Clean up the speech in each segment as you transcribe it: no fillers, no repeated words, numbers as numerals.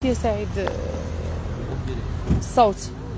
يا سعيد الصوت.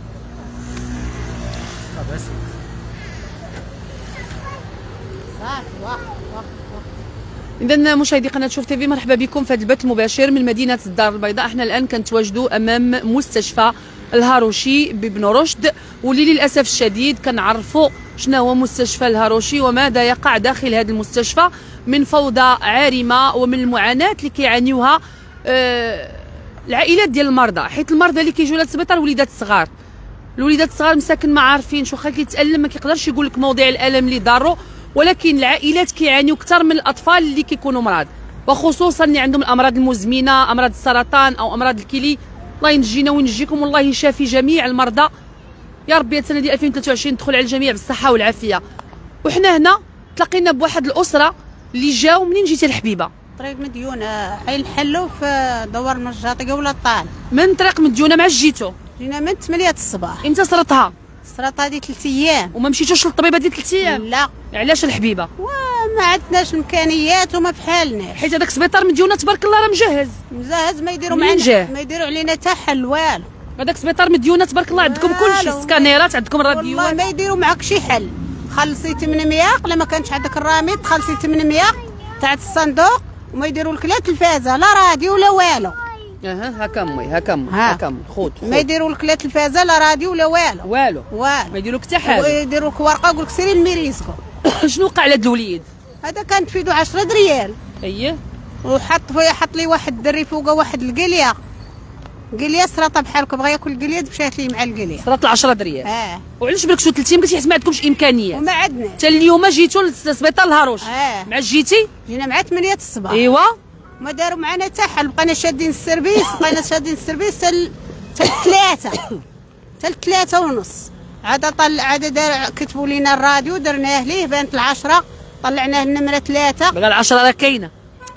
إذا مشاهدي قناة شوف تيفي، مرحبا بكم في هذا البث المباشر من مدينة الدار البيضاء. احنا الآن كنتواجدوا أمام مستشفى الهاروشي ببن رشد، واللي للأسف الشديد كنعرفوا شنو هو مستشفى الهاروشي وماذا يقع داخل هذا المستشفى من فوضى عارمة ومن المعاناة اللي كيعانيوها العائلات ديال المرضى، حيت المرضى اللي كيجيو للسبيطار وليدات صغار، الوليدات الصغار مساكن ما عارفينش، واخا كيتألم ما كيقدرش يقول لك مواضيع الألم اللي ضارو، ولكن العائلات كيعانيو اكثر من الاطفال اللي كيكونوا مرض، وخصوصا اللي عندهم الامراض المزمنه، امراض السرطان او امراض الكلي. الله ينجينا وينجيكم، والله يشافي جميع المرضى يا ربي. السنه ديال 2023 تدخل على الجميع بالصحه والعافيه. وحنا هنا تلاقينا بواحد الاسره اللي جاو منين جيتي الحبيبه؟ طريق مديونه، حي الحلو في دوار المرجاطيه ولا الطال. من طريق مديونه مع جيتو؟ جينا من 8 الصباح. امتى صرتها؟ صرات هذه 3 ايام. وما مشيتوش للطبيب هذه 3 ايام؟ لا. علاش الحبيبه؟ وما عندناش امكانيات وما بحالناش، حيت هذاك السبيطار مديونه تبارك الله راه مجهز. ما يديروا معنا، ما يديروا علينا حتى حل والو. هذاك السبيطار مديونه تبارك الله عندكم كلشي، سكانيرات عندكم، راديوات، والله ما يديروا معاك شي حل. خلصي 800 الا ما كانش عندك الرامد، تخلصي 800 تاع الصندوق، وما يديروا لك لا تلفازه لا راديو لا والو. هاكا امي هاكا امي هاكا امي، خذ ما يديروا لك لا تلفازه لا راديو لا والو ما يديروا لك حتى حاجه، ويديروا لك ورقه يقول لك سيري لميريسكو. شنو وقع لهاد الوليد؟ هذا كان تفيدو 10 ريال. اييه. وحط لي واحد الدري فوقه واحد القليه، قليه سرطه بحالك، بغى ياكل القليه مشات لي مع القليه سرط 10 ريال. وعلاش بالك شو 3 ايام قلتي حيت ما عندكمش امكانيات؟ وما عندنا حتى اليوم جيتوا للسبيطار الهاروشي. مع جيتي؟ جينا مع 8 الصباح. ايوا. ما داروا معنا حتى حل، بقينا شادين السيرفيس، حتى 3 ونص. عاد كتبوا لنا الراديو درناه ليه، بانت العشرة طلعناه النمره 3. بقى العشرة راه كاينه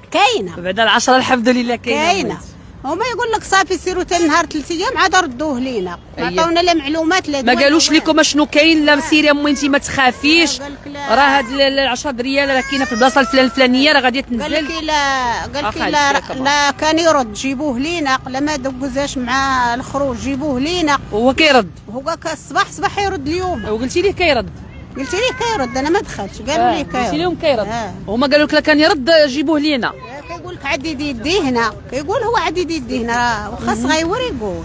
بعد العشرة الحمد لله كاينه. هما يقول لك صافي سيروا حتى نهار 3 ايام عاد ردوه لينا، ما عطاونا لا معلومات لا ما قالوش لكم شنو كاين؟ لا سيري امي انت ما تخافيش، راه هاد 10 ريال راه كاينه في البلاصه الفلانيه راه غادي تنزل. قال لك لا كان يرد جيبوه لينا، لا ما دوزاش مع الخروج جيبوه لينا. وهو كيرد؟ هو الصباح يرد اليوم. وقلتي ليه كيرد؟ قلت ليه كيرد، انا ما دخلتش، قالوا لي كيرد. قلتي لهم كيرد. هما قالوا لك لا كان يرد جيبوه لينا. كيقول لك عدي يديه هنا، كيقول هو عدي يديه هنا، واخا صغيور يقول.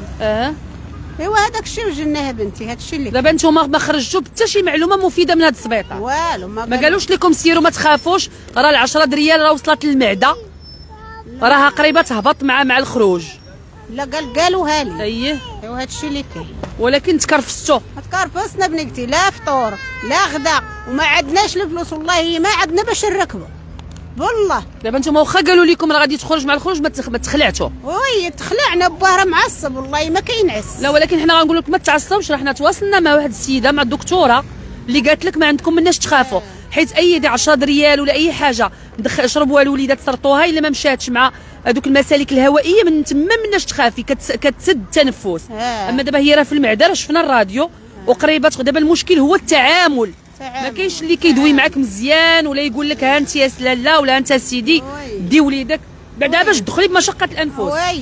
ايوا هذاك الشيء وجناه بنتي، هذا الشيء اللي دابا نتوما ما خرجتوا حتى شي معلومه مفيده من هذا السبيطار والو. ما قالوش لكم سيروا ما تخافوش، راه ال 10 ريال راه وصلت للمعده، راها قريبه تهبط مع الخروج. لا قالوها لي. اييه. ايوا هذا الشيء اللي كاين، ولكن تكرفستوا. تكرفسنا بنتي، لا فطور لا غدا، وما عندناش الفلوس، والله ما عندنا باش نركبوا والله. دابا نتوما واخا قالوا لكم راه غادي تخرج مع الخروج ما تخلعتوا. وي تخلعنا، باه راه معصب والله ما كينعس. لا ولكن حنا غنقول لك ما تعصبش، راه حنا تواصلنا مع واحد السيده، مع الدكتوره اللي قالت لك ما عندكم مناش تخافوا، حيت اي 10 ريال ولا اي حاجه شربوها الوليدات سرطوها الا ما مشاتش مع هذوك المسالك الهوائيه من تما مناش تخافي، كتسد التنفس. اما دابا هي راه في المعده، راه شفنا الراديو وقريبه. دابا المشكل هو التعامل. ما كاينش اللي كيدوي معاك مزيان ولا يقول لك ها انت يا سلاله ولا انت سيدي دي وليدك بعدا باش تدخلي بمشقه الانفس.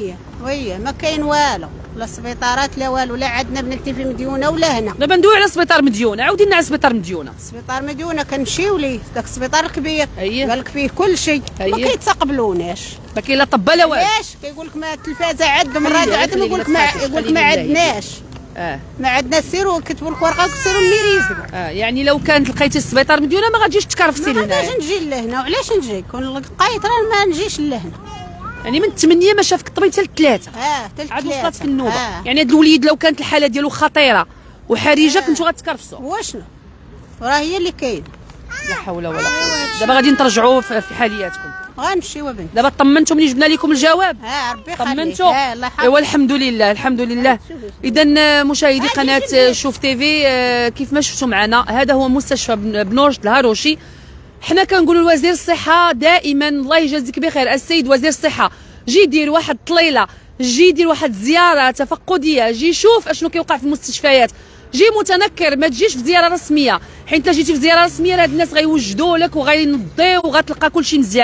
وي ما كاين والو، لا سبيطارات لا والو، لا عندنا بنكتي في مديونه ولا هنا. دابا ندويو على سبيطار مديونه، عاودي لنا على سبيطار مديونه. سبيطار مديونه كنمشيو ليه، داك السبيطار الكبير. قال لك فيه كل شيء. ما كيتقبلوناش، ما كاين لا طبه لا والو. علاش كيقول لك ما التلفازه عندهم، الراديو عندهم، يقول لك ما عندناش. ما عندنا، سيروا كتبوا لك ورقه سيروا لميريزكو. يعني لو كانت لقيتي السبيطار مديونه ما غاديش تكرفسي لهنا. ما غاديش نجي لهنا، وعلاش نجي؟ كون لقيت راه ما نجيش لهنا. يعني من 8 ما شافك الطبيب حتى ل3. عاد وصلتك النوبه. يعني هذا الوليد لو كانت الحاله ديالو خطيره وحرجه كنتو غتكرفسوا. واشنو؟ راه هي اللي كاين. لا حول ولا قوه. دابا غادي نترجعوا في حالياتكم. غنمشيو بنتي. دابا طمنتوا ملي جبنا لكم الجواب؟ ربي يخليك. طمنتوا؟ ايوا الحمد لله الحمد لله. اذا مشاهدي قناه شوف تيفي، كيف ما شفتوا معنا هذا هو مستشفى بن رشد الهاروشي. حنا كنقولوا لوزير الصحه دائما الله يجازيك بخير، السيد وزير الصحه جي دير واحد الطليله، جي دير واحد الزياره تفقديه، جي شوف اشنو كيوقع في المستشفيات، جي متنكر، ما تجيش في زياره رسميه، حيت الا جيتي في زياره رسميه راه هاد الناس غيوجدوا لك وغينضيو وغتلقى كلشي مزيان.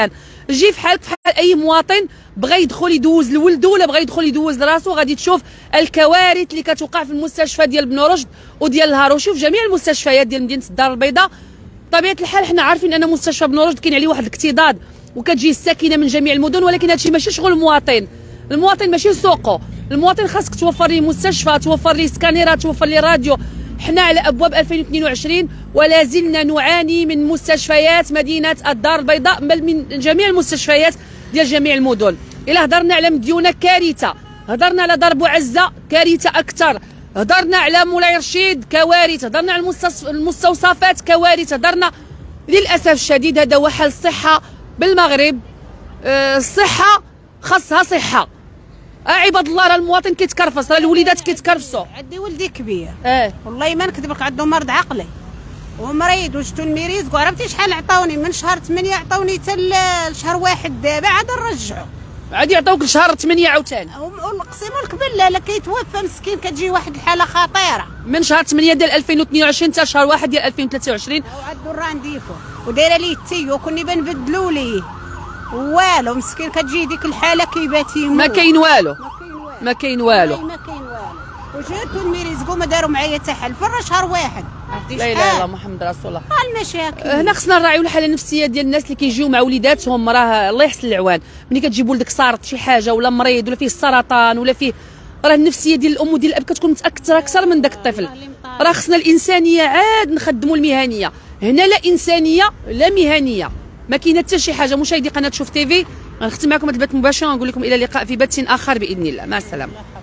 جي فحالك فحال اي مواطن بغى يدخل يدوز لولدو ولا بغى يدخل يدوز لراسو، غادي تشوف الكوارث اللي كتوقع في المستشفى ديال بن رشد وديال الهاروشي وفي جميع المستشفيات ديال مدينه الدار البيضاء. بطبيعه الحال حنا عارفين ان مستشفى بن رشد كاين عليه واحد الاكتظاظ وكتجي الساكنه من جميع المدن، ولكن هادشي ماشي شغل المواطن. المواطن ماشي سوقه، المواطن خاصك توفر ليه مستشفى، توفر ليه سكانيرات، توفر ليه راديو. حنا على ابواب 2022 ولا زلنا نعاني من مستشفيات مدينه الدار البيضاء، بل من جميع المستشفيات ديال جميع المدن. الا هضرنا على مديونه كارثه، هضرنا على دار بوعزه كارثه اكثر، هضرنا على مولاي رشيد كوارث، هضرنا على المستوصفات كوارث، هضرنا للاسف الشديد. هذا هو حال الصحه بالمغرب. الصحه خاصها صحه. عباد الله، راه المواطن كيتكرفص، راه الوليدات كيتكرفصوا. عندي ولدي كبير والله ما نكذب لك، عنده مرض عقلي ومريض وجدتو الميريزك، وعرفتي شحال عطاوني من شهر 8 عطاوني حتى لشهر واحد دابا عاد نرجعو، عاد يعطوك لشهر 8 عاوتاني ونقسموا لك بالله لا كيتوفى مسكين، كتجي واحد الحاله خطيره من شهر 8 ديال 2022 حتى شهر 1 ديال 2023. وعاد رانديفو ودايره ليه التي وكوني بنبدلوا ليه والو، مسكين كتجي ديك الحاله كيبات يموت. ما كاين والو، ما كاين والو. وجاتو الميريزكو ما داروا معايا حتى حل في شهر واحد. عرفتي لا اله الا الله محمد رسول الله. المشاكل هنا خصنا نراعيو الحاله النفسيه ديال الناس اللي كيجيو مع وليداتهم. راه الله يحسن العوان، ملي كتجيب ولدك صارت شي حاجه ولا مريض ولا فيه السرطان ولا فيه، راه النفسيه ديال الام وديال الاب كتكون متاثره اكثر من داك الطفل. راه خصنا الانسانيه عاد نخدموا المهنيه. هنا لا انسانيه لا مهنيه، ما كاينه حتى شي حاجه. مشاهدي قناه شوف تيفي، غنختم معكم هذا البث مباشر ونقول لكم الى اللقاء في بث اخر باذن الله. مع السلامه.